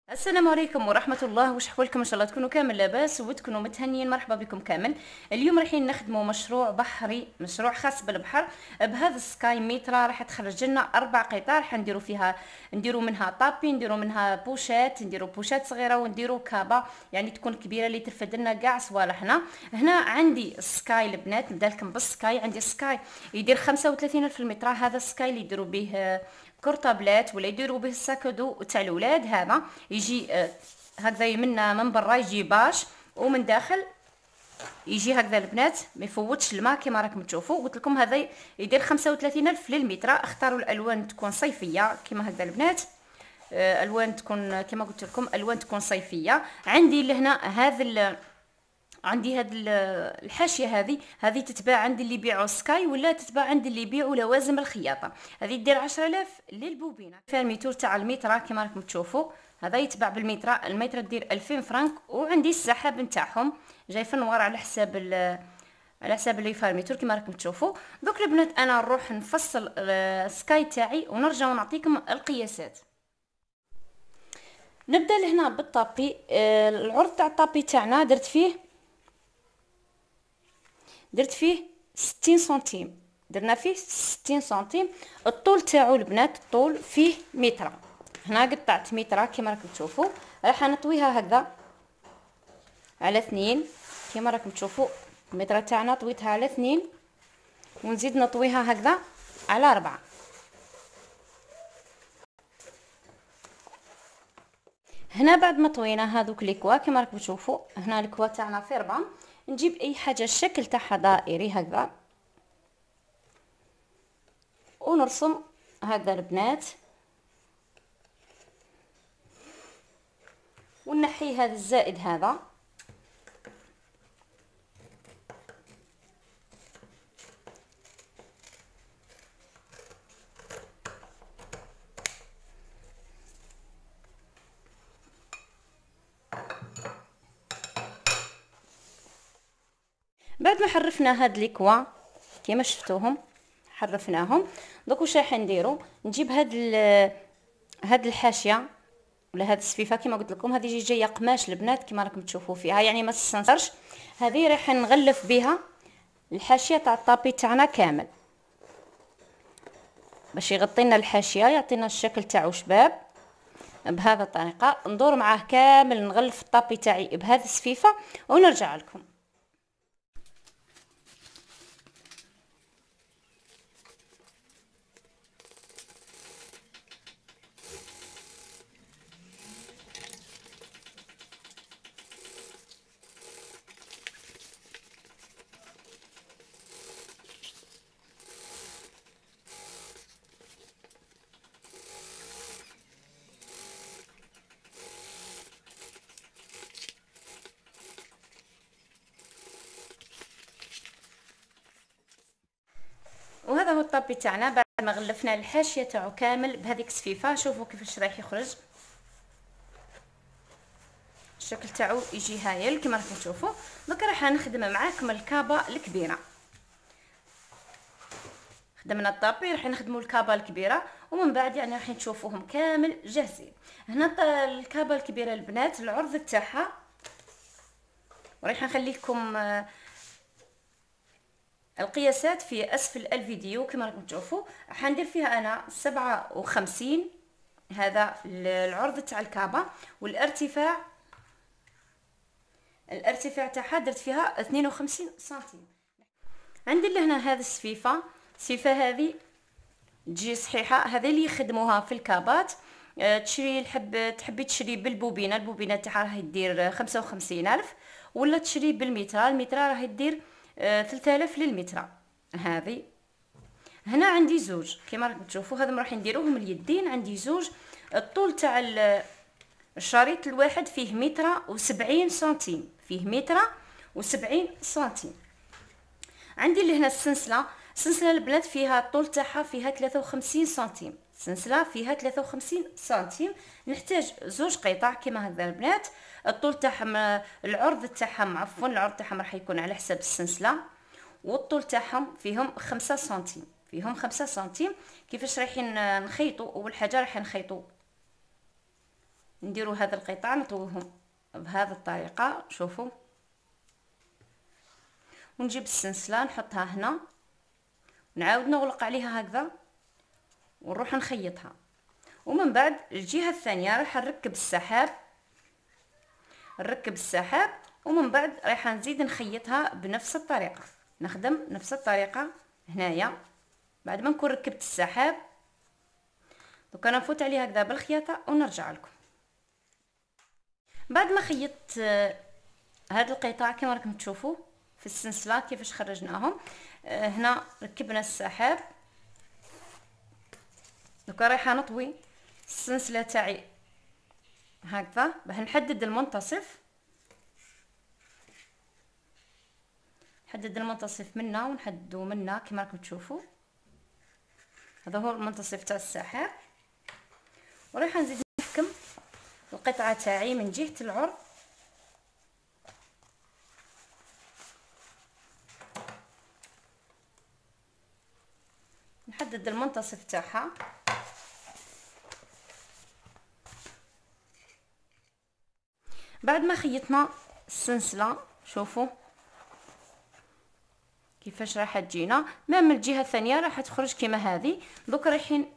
السلام عليكم ورحمة الله. وش حوالكم؟ ان شاء الله تكونوا كامل لاباس وتكونوا متهنيين. مرحبا بكم كامل. اليوم رايحين نخدموا مشروع بحري، مشروع خاص بالبحر بهذا السكاي ميترا. راح تخرج لنا 4 قطع، راح نديروا منها طابي، نديروا منها بوشات، نديروا بوشات صغيرة، ونديروا كابا يعني تكون كبيرة اللي ترفد لنا كاع صوالحنا. هنا عندي السكاي البنات، نبدا لكم بالسكاي. عندي السكاي يدير 35 الف المتر. هذا السكاي اللي يديروا به كرطابلات ولا يديروا به الساكدو تاع الاولاد. هذا يجي هكذا من برا يجي باش، ومن داخل يجي هكذا البنات ما يفوتش الماء كما راكم تشوفوا. قلت لكم هذا يدير 35 الف للمتر. اختاروا الالوان تكون صيفيه كما هكذا البنات، الوان تكون كما قلت لكم الوان تكون صيفيه. عندي لهنا عندي هاد الحاشيه هذه تتباع عند اللي يبيعوا سكاي، ولا تتباع عند اللي يبيعوا لوازم الخياطه. هذه دير 10000 للبوبينه. فيها الميتور تاع المتر كما راكم تشوفوا. هذا يتباع بالمتر، المتر دير 2000 فرنك. وعندي السحاب نتاعهم جاي في النوار على حساب اللي فيها الميتور كما راكم تشوفوا. دوك البنات انا نروح نفصل السكاي تاعي ونرجع ونعطيكم القياسات. نبدا لهنا بالطابي. العرض تاع الطابي تاعنا درت فيه 60 سنتيم، درنا فيه 60 سنتيم. الطول تاعو البنات الطول فيه متر. هنا قطعت متر كما راكم تشوفوا. راح نطويها هكذا على 2 كما راكم تشوفوا. المتر تاعنا طويتها على 2 ونزيد نطويها هكذا على 4. هنا بعد ما طوينا هذوك ليكوا كما راكم تشوفوا، هنا الكوا تاعنا في 4. نجيب اي حاجه الشكل تاعها دائري هكذا ونرسم هكذا البنات، ونحي هذا الزائد هذا. بعد ما حرفنا هاد ليكوا كما شفتوهم حرفناهم، دوك واش راح نديرو؟ نجيب هاد الحاشيه ولا هاد السفيفه كما قلت لكم. هذه جايه قماش البنات كما راكم تشوفوا فيها، يعني ما تستنصرش. هذه راح نغلف بها الحاشيه تاع الطابي تاعنا كامل باش يغطينا الحاشيه، يعطينا الشكل تاعو شباب. بهذا الطريقه ندور معاه كامل، نغلف الطابي تاعي بهذه السفيفه ونرجع لكم. وهذا هو الطابي تاعنا بعد ما غلفنا الحاشيه تاعو كامل بهذيك السفيفه. شوفوا كيفاش رايح يخرج، الشكل تاعو يجي هايل كما راكم تشوفوا. دوك راح نخدم معاكم الكابه الكبيره. خدمنا الطابي، راح نخدموا الكابه الكبيره ومن بعد يعني راح تشوفوهم كامل جاهزين. هنا الكابه الكبيره البنات العرض تاعها، وراح نخلي لكم القياسات في اسفل الفيديو كما راكم تشوفوا. راح ندير فيها انا 57 هذا العرض تاع الكابه، والارتفاع تاعها درت فيها 52 سنتيم. عندي لهنا هذه السفيفه هذه تجي صحيحه، هذه اللي يخدموها في الكابات. تحبي تشري بالبوبينه، البوبينه تاعها راهي دير 55 الف، ولا تشري بالمتر، المتر راهي دير 3000 للمتر. هذه هنا عندي زوج كما راكم تشوفوا. هذا راح نديروهم اليدين. عندي زوج. الطول تاع الشريط الواحد فيه 170 سنتيم، فيه 170 سنتيم. عندي اللي هنا السلسله البنات فيها الطول تاعها فيها 53 سنتيم، السلسله فيها 53 سنتيم. نحتاج زوج قطع كما هكذا البنات. الطول تاعهم العرض تاعهم العرض تاعهم راح يكون على حساب السلسله، والطول تاعهم فيهم 5 سنتيم، فيهم 5 سنتيم. كيفاش رايحين نخيطوا؟ اول حاجه راح نديروا هذا القطع نطويهم بهذه الطريقه. شوفوا، ونجيب السلسله نحطها هنا، نعاود نغلق عليها هكذا ونروح نخيطها. ومن بعد الجهه الثانيه راح نركب السحاب، ومن بعد راح نزيد نخيطها بنفس الطريقه. نخدم نفس الطريقه هنايا بعد ما نكون ركبت السحاب. دوك انا نفوت عليه هكذا بالخياطه ونرجع لكم. بعد ما خيطت هاد القطع كما راكم تشوفوا في السلسله كيفاش خرجناهم، هنا ركبنا السحاب. دوكا رايحه نطوي السلسله تاعي هكذا باه نحدد المنتصف، نحدد المنتصف منا ونحددو منا كما راكم تشوفوا. هذا هو المنتصف تاع السحاب. ورايحه نزيد نحكم القطعه تاعي من جهه العرض، نحدد المنتصف تاعها. بعد ما خيطنا السلسله شوفوا كيفاش راح تجينا، من الجهه الثانيه راح تخرج كما هذه. دوك رايحين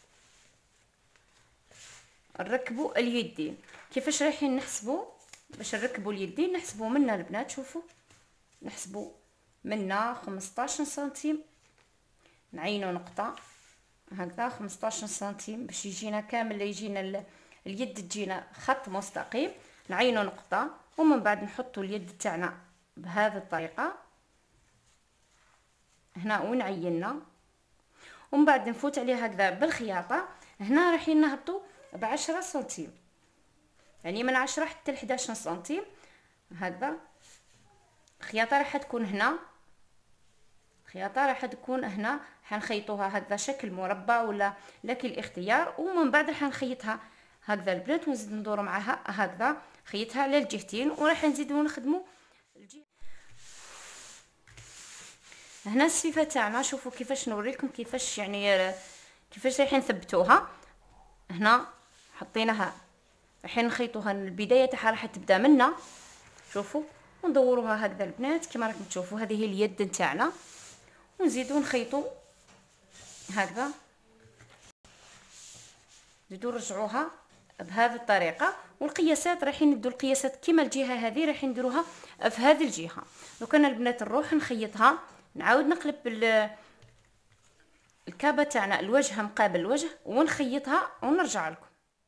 نركبوا اليدين. كيفاش رايحين نحسبوا باش نركبوا اليدين؟ نحسبوا منا البنات، شوفوا نحسبوا منا 15 سنتيم، نعينوا نقطه هكذا 15 سنتيم باش يجينا كامل، يجينا اليد تجينا خط مستقيم. نعينوا نقطه ومن بعد نحطوا اليد تاعنا بهذه الطريقه هنا ونعيننا، ومن بعد نفوت عليه هكذا بالخياطه. هنا رايحين نهبطوا ب10 سنتيم، يعني من 10 حتى ل 11 سنتيم هكذا. الخياطه راح تكون هنا، الخياطه راح تكون هنا، حنخيطوها هكذا شكل مربع ولا لك الاختيار. ومن بعد راح نخيطها هكذا البنات ونزيد ندور معها هكذا، خيطها على الجهتين وراح نزيدو نخدموا الجهه. هنا السفيفه تاعنا شوفوا كيفاش نوريلكم كيفاش يعني كيفاش رايحين نثبتوها. هنا حطيناها رايحين نخيطوها، البدايه تاعها راح تبدا منا شوفوا، وندوروها هكذا البنات كما راكم تشوفوا. هذه هي اليد نتاعنا، ونزيدو نخيطوا هكذا، نزيدو نرجعوها بهذه الطريقه. والقياسات رايحين ندو القياسات كما الجهه هذه رايحين نديروها في هذه الجهه. دوك انا البنات نروح نخيطها، نعاود نقلب الكابه تاعنا الوجه مقابل الوجه ونخيطها ونرجع لكم.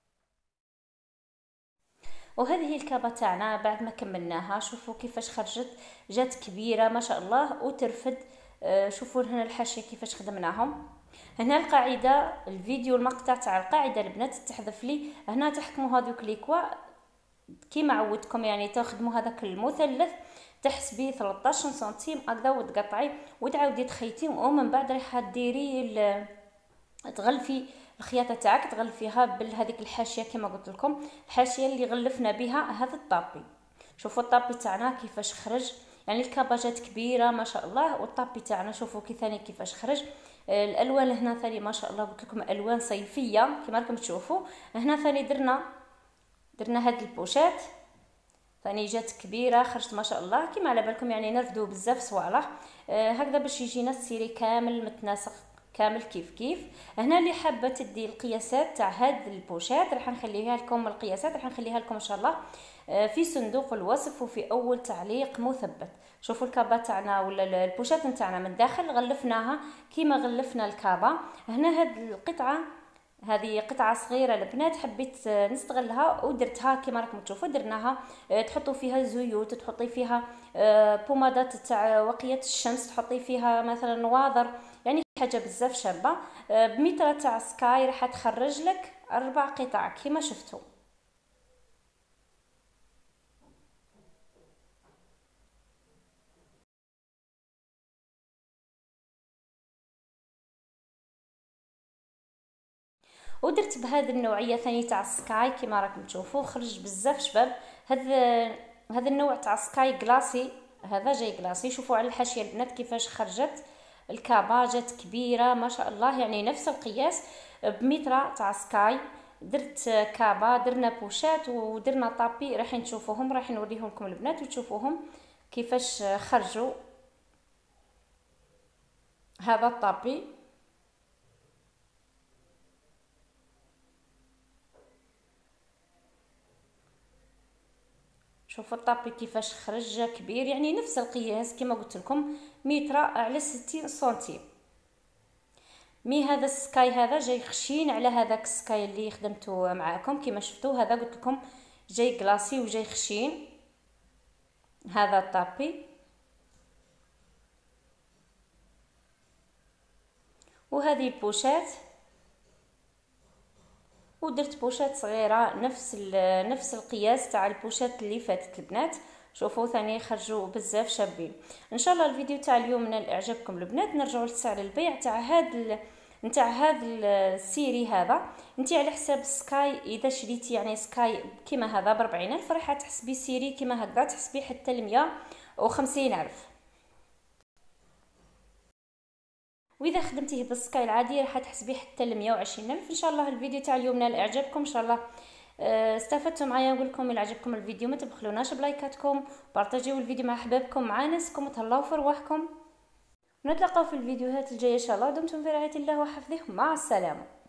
وهذه هي الكابه تاعنا بعد ما كملناها. شوفوا كيفاش خرجت، جات كبيره ما شاء الله وترفد. شوفوا هنا الحاشيه كيفاش خدمناهم. هنا القاعده، الفيديو المقطع تاع القاعده البنات تحذف لي هنا، تحكموا هذوك ليكوا كيما عودتكم، يعني تاخدموا هذاك المثلث تحسبي 13 سنتيم هكذا وتقطعي وتعاودي تخيطي. ومن بعد راح ديري تغلفي الخياطه تاعك، تغلفيها بهذيك الحاشيه كما قلت لكم، الحاشيه اللي غلفنا بها هذا الطابي. شوفوا الطابي تاعنا كيفاش خرج، يعني الكابه جات كبيره ما شاء الله. والطابي تاعنا شوفوا كي ثاني كيفاش خرج. الالوان هنا ثاني ما شاء الله، قلت لكم الوان صيفيه كما راكم تشوفوا. هنا ثاني درنا هاد البوشات ثاني جات كبيره، خرجت ما شاء الله كما على بالكم، يعني نرفدوا بزاف صوالح هكذا باش يجينا السيري كامل متناسق كامل كيف. هنا اللي حابه تدي القياسات تاع هاد البوشات راح نخليها لكم، القياسات راح نخليها لكم ان شاء الله في صندوق الوصف وفي اول تعليق مثبت. شوفوا الكابه تاعنا ولا البوشات نتاعنا من داخل غلفناها كيما غلفنا الكابه. هنا هاد القطعه هذه قطعه صغيره البنات حبيت نستغلها ودرتها كما راكم تشوفوا. درناها تحطوا فيها زيوت، تحطي فيها بومادات تاع وقيه الشمس، تحطي فيها مثلا نواظر، يعني حاجه بزاف شابه. بمتر تاع سكاي راح تخرج لك 4 قطع كما شفتوا. ودرت بهذه النوعيه ثاني تاع سكاي كما راكم تشوفوا، خرج بزاف شباب. هذا النوع تاع سكاي كلاسي، هذا جاي كلاسي. شوفوا على الحاشيه البنات كيفاش خرجت الكابه، جات كبيره ما شاء الله، يعني نفس القياس بمتر تاع سكاي. درت كابا، درنا بوشات ودرنا طابي، راح نشوفوهم، راح نوريهم لكم البنات وتشوفوهم كيفاش خرجوا. هذا الطابي شوفوا الطابي كيفاش خرج كبير، يعني نفس القياس كما قلت لكم، متر على 60 سنتيم. مي هذا السكاي هذا جاي خشين على هذاك السكاي اللي خدمته معاكم كما شفتوا. هذا قلت لكم جاي كلاصي وجاي خشين. هذا الطابي وهذه البوشات، ودرت بوشات صغيره نفس القياس تاع البوشات اللي فاتت البنات. شوفوا ثاني خرجوا بزاف شابين. ان شاء الله الفيديو تاع اليوم نال اعجابكم البنات. نرجعوا لسعر البيع تاع هذا السيري. هذا انت على حساب سكاي، اذا شريتي يعني سكاي كيما هذا ب40,000 راح تحسبي سيري كيما هكذا تحسبي حتى ل150,000. واذا خدمتيه بالسكاي العادي راح تحسبي حتى ل120,000. ان شاء الله الفيديو تاع اليوم نال اعجابكم، ان شاء الله استفدتوا معايا. نقول لكم الى عجبكم الفيديو ما تبخلوناش بلايكاتكم، بارطاجيو الفيديو مع احبابكم مع ناسكم، وتهلاو في رواحكم. ونتلاقاو في الفيديوهات الجايه ان شاء الله. دمتم في رعايه الله وحفظه، مع السلامه.